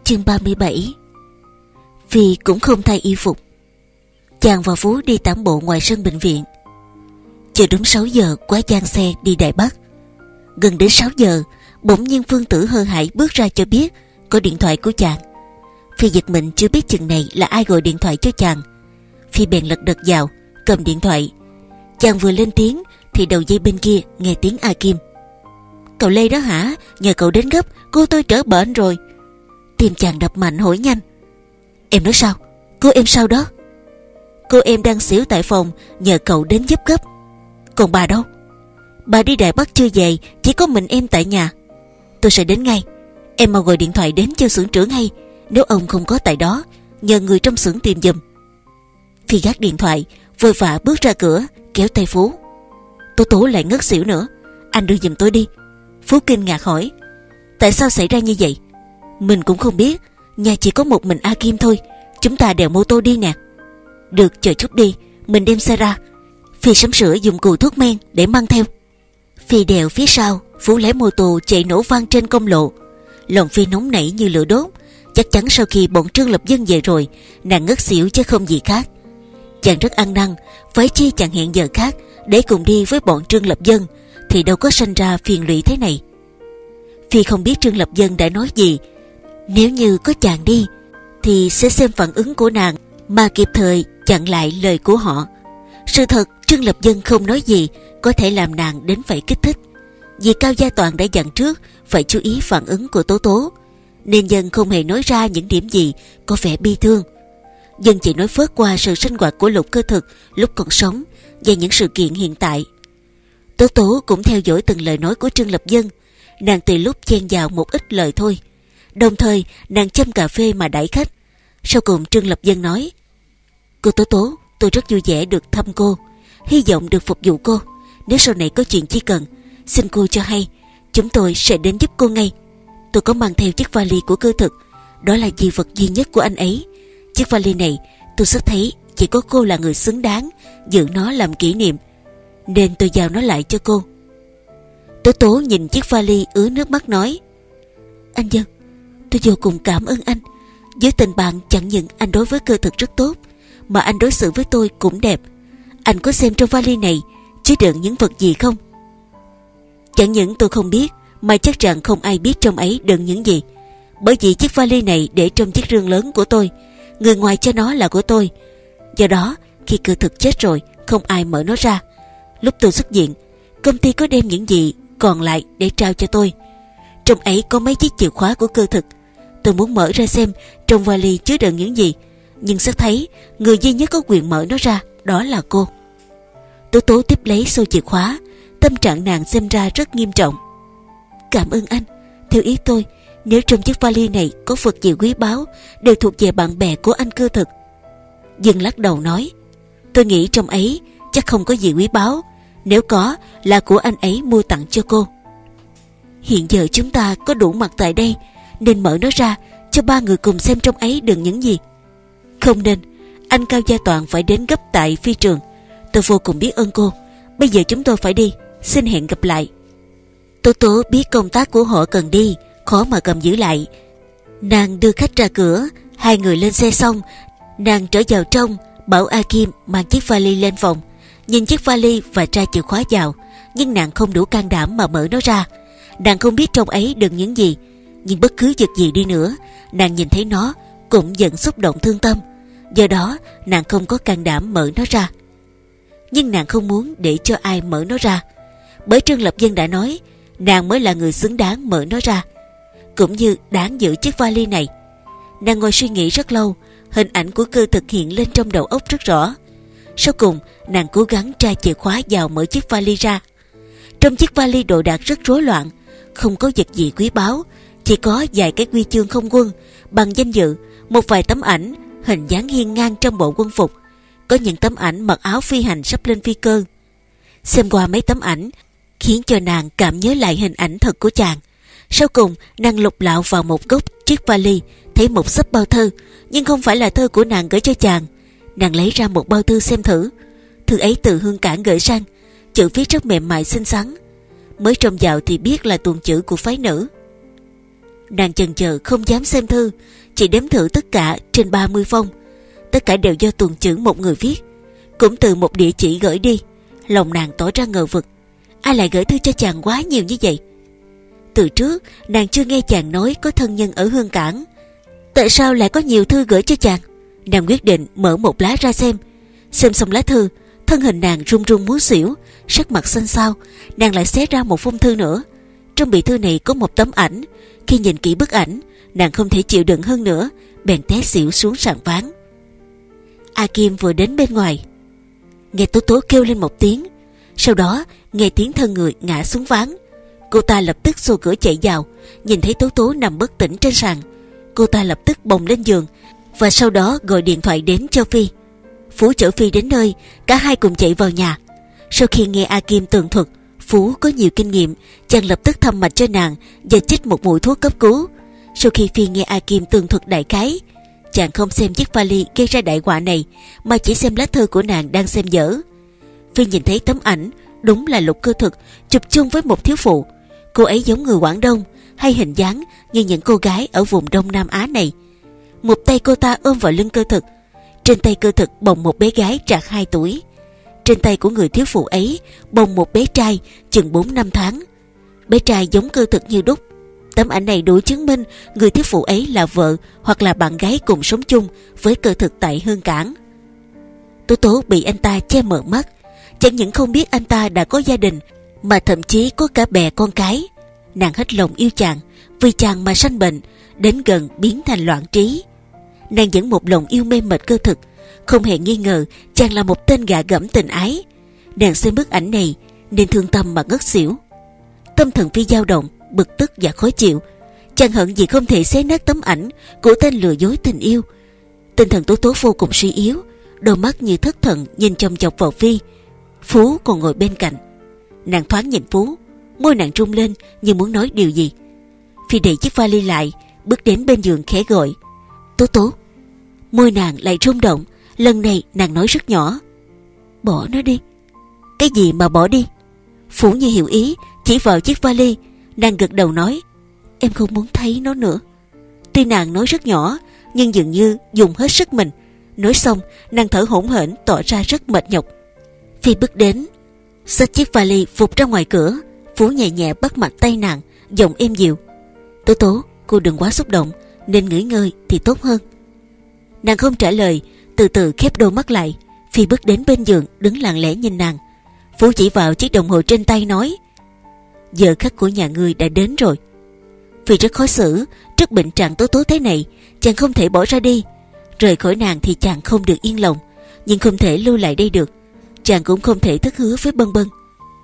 Chương 37. Phi cũng không thay y phục. Chàng và Phú đi tản bộ ngoài sân bệnh viện. Chờ đúng 6 giờ quá gian xe đi Đài Bắc. Gần đến 6 giờ, bỗng nhiên Phương Tử hơ hãi bước ra cho biết có điện thoại của chàng. Phi giật mình, chưa biết chừng này là ai gọi điện thoại cho chàng. Phi bèn lật đật vào cầm điện thoại. Chàng vừa lên tiếng thì đầu dây bên kia nghe tiếng A Kim. Cậu Lê đó hả? Nhờ cậu đến gấp, cô tôi trở bệnh rồi. Tim chàng đập mạnh hỏi nhanh. Em nói sao? Cô em sao đó? Cô em đang xỉu tại phòng, nhờ cậu đến giúp gấp. Còn bà đâu? Bà đi Đài Bắc chưa về, chỉ có mình em tại nhà. Tôi sẽ đến ngay. Em mau gọi điện thoại đến cho xưởng trưởng hay, nếu ông không có tại đó, nhờ người trong xưởng tìm giùm. Phi gác điện thoại, vội vã bước ra cửa, kéo tay Phú. Tố Tố lại ngất xỉu nữa, anh đưa giùm tôi đi. Phú kinh ngạc hỏi, tại sao xảy ra như vậy? Mình cũng không biết, nhà chỉ có một mình A Kim thôi. Chúng ta đèo mô tô đi nè. Được, chờ chút đi, mình đem xe ra. Phi sắm sửa dụng cụ thuốc men để mang theo. Phi đèo phía sau, Phú lái mô tô chạy nổ vang trên công lộ. Lòng Phi nóng nảy như lửa đốt. Chắc chắn sau khi bọn Trương Lập Dân về rồi, nàng ngất xỉu chứ không gì khác. Chàng rất ăn năn, phải chi chàng hẹn giờ khác để cùng đi với bọn Trương Lập Dân, thì đâu có sanh ra phiền lụy thế này. Phi không biết Trương Lập Dân đã nói gì. Nếu như có chàng đi thì sẽ xem phản ứng của nàng mà kịp thời chặn lại lời của họ. Sự thật Trương Lập Dân không nói gì có thể làm nàng đến phải kích thích. Vì Cao Gia Toàn đã dặn trước phải chú ý phản ứng của Tố Tố, nên Dân không hề nói ra những điểm gì có vẻ bi thương. Dân chỉ nói phớt qua sự sinh hoạt của Lục Cơ Thực lúc còn sống và những sự kiện hiện tại. Tố Tố cũng theo dõi từng lời nói của Trương Lập Dân. Nàng từ lúc chen vào một ít lời thôi. Đồng thời nàng châm cà phê mà đãi khách. Sau cùng Trương Lập Dân nói, cô Tố Tố, tôi rất vui vẻ được thăm cô, hy vọng được phục vụ cô. Nếu sau này có chuyện chi cần, xin cô cho hay, chúng tôi sẽ đến giúp cô ngay. Tôi có mang theo chiếc vali của Cơ Thực, đó là di vật duy nhất của anh ấy. Chiếc vali này tôi rất thấy chỉ có cô là người xứng đáng giữ nó làm kỷ niệm, nên tôi giao nó lại cho cô. Tố Tố nhìn chiếc vali ứa nước mắt nói, anh Dân, tôi vô cùng cảm ơn anh. Với tình bạn chẳng những anh đối với Cơ Thực rất tốt, mà anh đối xử với tôi cũng đẹp. Anh có xem trong vali này chứa đựng những vật gì không? Chẳng những tôi không biết, mà chắc rằng không ai biết trong ấy đựng những gì. Bởi vì chiếc vali này để trong chiếc rương lớn của tôi, người ngoài cho nó là của tôi. Do đó khi Cơ Thực chết rồi, không ai mở nó ra. Lúc tôi xuất viện, công ty có đem những gì còn lại để trao cho tôi. Trong ấy có mấy chiếc chìa khóa của Cơ Thực. Tôi muốn mở ra xem trong vali chứa đựng những gì, nhưng sẽ thấy người duy nhất có quyền mở nó ra đó là cô. Tố Tố tiếp lấy xô chìa khóa. Tâm trạng nàng xem ra rất nghiêm trọng. Cảm ơn anh. Theo ý tôi, nếu trong chiếc vali này có vật gì quý báu, đều thuộc về bạn bè của anh Cơ Thực. Dương lắc đầu nói, tôi nghĩ trong ấy chắc không có gì quý báu. Nếu có là của anh ấy mua tặng cho cô. Hiện giờ chúng ta có đủ mặt tại đây, nên mở nó ra cho ba người cùng xem trong ấy đựng những gì. Không nên, anh Cao Gia Toàn phải đến gấp tại phi trường. Tôi vô cùng biết ơn cô. Bây giờ chúng tôi phải đi, xin hẹn gặp lại. Tố Tố biết công tác của họ cần đi, khó mà cầm giữ lại. Nàng đưa khách ra cửa. Hai người lên xe xong, nàng trở vào trong, bảo A Kim mang chiếc vali lên phòng. Nhìn chiếc vali và tra chìa khóa vào, nhưng nàng không đủ can đảm mà mở nó ra. Nàng không biết trong ấy đựng những gì, nhưng bất cứ vật gì đi nữa, nàng nhìn thấy nó cũng giận xúc động thương tâm. Do đó nàng không có can đảm mở nó ra. Nhưng nàng không muốn để cho ai mở nó ra, bởi Trương Lập Dân đã nói nàng mới là người xứng đáng mở nó ra, cũng như đáng giữ chiếc vali này. Nàng ngồi suy nghĩ rất lâu. Hình ảnh của Cơ Thực hiện lên trong đầu óc rất rõ. Sau cùng nàng cố gắng tra chìa khóa vào mở chiếc vali ra. Trong chiếc vali đồ đạc rất rối loạn, không có vật gì quý báu, chỉ có vài cái huy chương không quân bằng danh dự, một vài tấm ảnh hình dáng hiên ngang trong bộ quân phục, có những tấm ảnh mặc áo phi hành sắp lên phi cơ. Xem qua mấy tấm ảnh khiến cho nàng cảm nhớ lại hình ảnh thật của chàng. Sau cùng nàng lục lạo vào một góc chiếc vali, thấy một xấp bao thư, nhưng không phải là thư của nàng gửi cho chàng. Nàng lấy ra một bao thư xem thử. Thư ấy từ Hương Cảng gửi sang, chữ viết rất mềm mại xinh xắn. Mới trông vào thì biết là tuồng chữ của phái nữ. Nàng chần chờ không dám xem thư, chỉ đếm thử tất cả trên 30 phong. Tất cả đều do tuần chữ một người viết, cũng từ một địa chỉ gửi đi. Lòng nàng tỏ ra ngờ vực, ai lại gửi thư cho chàng quá nhiều như vậy? Từ trước nàng chưa nghe chàng nói có thân nhân ở Hương Cảng, tại sao lại có nhiều thư gửi cho chàng? Nàng quyết định mở một lá ra xem. Xem xong lá thư, thân hình nàng run run muốn xỉu, sắc mặt xanh xao. Nàng lại xé ra một phong thư nữa. Trong bì thư này có một tấm ảnh. Khi nhìn kỹ bức ảnh, nàng không thể chịu đựng hơn nữa, bèn té xỉu xuống sàn ván. A Kim vừa đến bên ngoài, nghe Tố Tố kêu lên một tiếng, sau đó nghe tiếng thân người ngã xuống ván. Cô ta lập tức xô cửa chạy vào, nhìn thấy Tố Tố nằm bất tỉnh trên sàn. Cô ta lập tức bồng lên giường và sau đó gọi điện thoại đến cho Phi. Phú chở Phi đến nơi, cả hai cùng chạy vào nhà. Sau khi nghe A Kim tường thuật, Phú có nhiều kinh nghiệm, chàng lập tức thăm mạch cho nàng và chích một mũi thuốc cấp cứu. Sau khi Phi nghe A Kim tường thuật đại khái, chàng không xem chiếc vali gây ra đại họa này, mà chỉ xem lá thư của nàng đang xem dở. Phi nhìn thấy tấm ảnh, đúng là Lục Cơ Thực chụp chung với một thiếu phụ. Cô ấy giống người Quảng Đông, hay hình dáng như những cô gái ở vùng Đông Nam Á này. Một tay cô ta ôm vào lưng Cơ Thực, trên tay Cơ Thực bồng một bé gái trạc 2 tuổi. Trên tay của người thiếu phụ ấy bồng một bé trai chừng 4-5 tháng. Bé trai giống Cơ Thực như đúc. Tấm ảnh này đủ chứng minh người thiếu phụ ấy là vợ hoặc là bạn gái cùng sống chung với Cơ Thực tại Hương Cảng. Tố Tố bị anh ta che mờ mắt, chẳng những không biết anh ta đã có gia đình, mà thậm chí có cả bè con cái. Nàng hết lòng yêu chàng, vì chàng mà sanh bệnh, đến gần biến thành loạn trí. Nàng vẫn một lòng yêu mê mệt Cơ Thực, không hề nghi ngờ chàng là một tên gạ gẫm tình ái. Nàng xem bức ảnh này nên thương tâm mà ngất xỉu. Tâm thần Phi dao động, bực tức và khó chịu. Chàng hận gì không thể xé nát tấm ảnh của tên lừa dối tình yêu. Tinh thần Tố Tố vô cùng suy yếu, đôi mắt như thất thần nhìn chòng chọc vào Phi. Phú còn ngồi bên cạnh. Nàng thoáng nhìn Phú, môi nàng rung lên như muốn nói điều gì. Phi đẩy chiếc vali lại, bước đến bên giường khẽ gọi Tố Tố. Môi nàng lại rung động, lần này nàng nói rất nhỏ: Bỏ nó đi. Cái gì mà bỏ đi? Phú như hiểu ý, chỉ vào chiếc vali. Nàng gật đầu nói: Em không muốn thấy nó nữa. Tuy nàng nói rất nhỏ, nhưng dường như dùng hết sức mình. Nói xong, nàng thở hổn hển, tỏ ra rất mệt nhọc. Phi bước đến, xách chiếc vali vụt ra ngoài cửa. Phú nhẹ nhẹ bắt mặt tay nàng, giọng êm dịu: Tố Tố, cô đừng quá xúc động, nên nghỉ ngơi thì tốt hơn. Nàng không trả lời, từ từ khép đôi mắt lại. Phi bước đến bên giường, đứng lặng lẽ nhìn nàng. Phú chỉ vào chiếc đồng hồ trên tay nói: Giờ khắc của nhà ngươi đã đến rồi. Phi rất khó xử, trước bệnh trạng Tố Tố thế này, chàng không thể bỏ ra đi. Rời khỏi nàng thì chàng không được yên lòng, nhưng không thể lưu lại đây được. Chàng cũng không thể thất hứa với Bân Bân.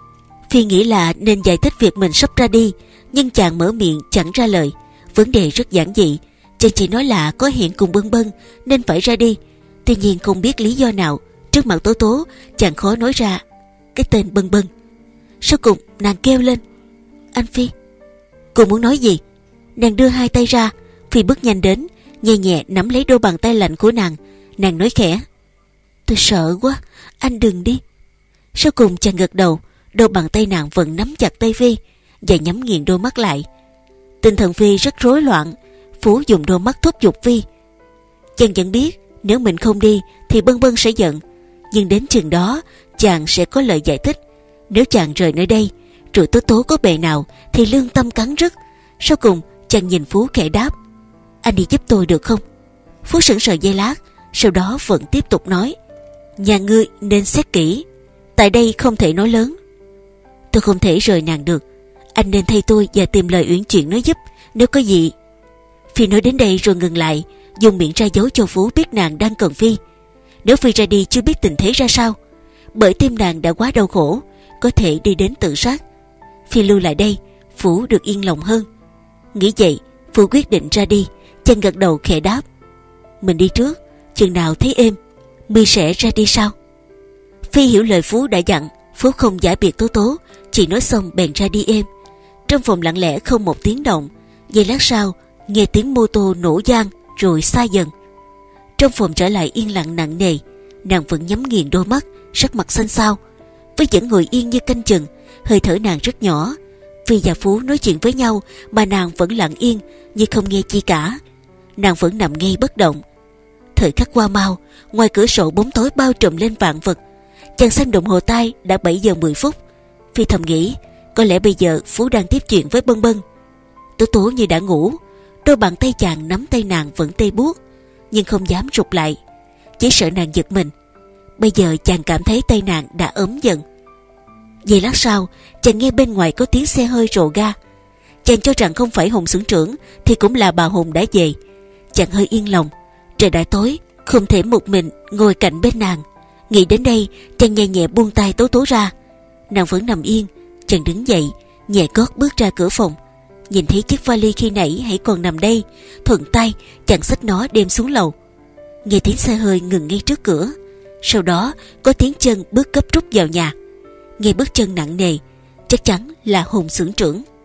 Phi nghĩ là nên giải thích việc mình sắp ra đi, nhưng chàng mở miệng chẳng ra lời. Vấn đề rất giản dị, chàng chỉ nói là có hẹn cùng Bân Bân nên phải ra đi. Tuy nhiên không biết lý do nào, trước mặt Tố Tố chàng khó nói ra cái tên Bân Bân. Sau cùng nàng kêu lên: Anh Phi. Cô muốn nói gì? Nàng đưa hai tay ra. Phi bước nhanh đến, nhẹ nhẹ nắm lấy đôi bàn tay lạnh của nàng. Nàng nói khẽ: Tôi sợ quá, anh đừng đi. Sau cùng chàng gật đầu. Đôi bàn tay nàng vẫn nắm chặt tay Phi và nhắm nghiền đôi mắt lại. Tinh thần Phi rất rối loạn. Phú dùng đôi mắt thúc giục Phi. Chàng vẫn biết nếu mình không đi thì Bân Bân sẽ giận, nhưng đến chừng đó chàng sẽ có lời giải thích. Nếu chàng rời nơi đây rồi Tố Tố có bề nào thì lương tâm cắn rứt. Sau cùng chàng nhìn Phú khẽ đáp: Anh đi giúp tôi được không? Phú sững sờ giây lát, sau đó vẫn tiếp tục nói: Nhà ngươi nên xét kỹ, tại đây không thể nói lớn. Tôi không thể rời nàng được, anh nên thay tôi và tìm lời uyển chuyển nói giúp nếu có gì. Phi nói đến đây rồi ngừng lại, dùng miệng ra dấu cho Phú biết nàng đang cần Phi. Nếu Phi ra đi chưa biết tình thế ra sao, bởi tim nàng đã quá đau khổ, có thể đi đến tự sát. Phi lưu lại đây, Phú được yên lòng hơn. Nghĩ vậy, Phú quyết định ra đi. Chàng gật đầu khẽ đáp: Mình đi trước, chừng nào thấy êm mi sẽ ra đi sau. Phi hiểu lời Phú đã dặn. Phú không giải biệt Tố Tố, chỉ nói xong bèn ra đi êm. Trong phòng lặng lẽ không một tiếng động. Giây lát sau nghe tiếng mô tô nổ vang rồi xa dần. Trong phòng trở lại yên lặng nặng nề. Nàng vẫn nhắm nghiền đôi mắt, sắc mặt xanh xao, với vẫn ngồi yên như canh chừng. Hơi thở nàng rất nhỏ. Phi và Phú nói chuyện với nhau mà nàng vẫn lặng yên như không nghe chi cả. Nàng vẫn nằm ngay bất động. Thời khắc qua mau, ngoài cửa sổ bóng tối bao trùm lên vạn vật. Chàng xem đồng hồ tay đã 7 giờ 10 phút. Phi thầm nghĩ có lẽ bây giờ Phú đang tiếp chuyện với Bân Bân. Tố Tố như đã ngủ. Đôi bàn tay chàng nắm tay nàng vẫn tê buốt, nhưng không dám rụt lại, chỉ sợ nàng giật mình. Bây giờ chàng cảm thấy tay nàng đã ấm dần. Giây lát sau, chàng nghe bên ngoài có tiếng xe hơi rồ ga. Chàng cho rằng không phải Hùng xưởng trưởng thì cũng là bà Hùng đã về. Chàng hơi yên lòng. Trời đã tối, không thể một mình ngồi cạnh bên nàng. Nghĩ đến đây, chàng nhẹ nhẹ buông tay Tố Tố ra. Nàng vẫn nằm yên. Chàng đứng dậy, nhẹ cót bước ra cửa phòng. Nhìn thấy chiếc vali khi nãy hãy còn nằm đây, thuận tay chàng xách nó đem xuống lầu. Nghe tiếng xe hơi ngừng ngay trước cửa. Sau đó có tiếng chân bước gấp rút vào nhà. Nghe bước chân nặng nề, chắc chắn là Hùng xưởng trưởng.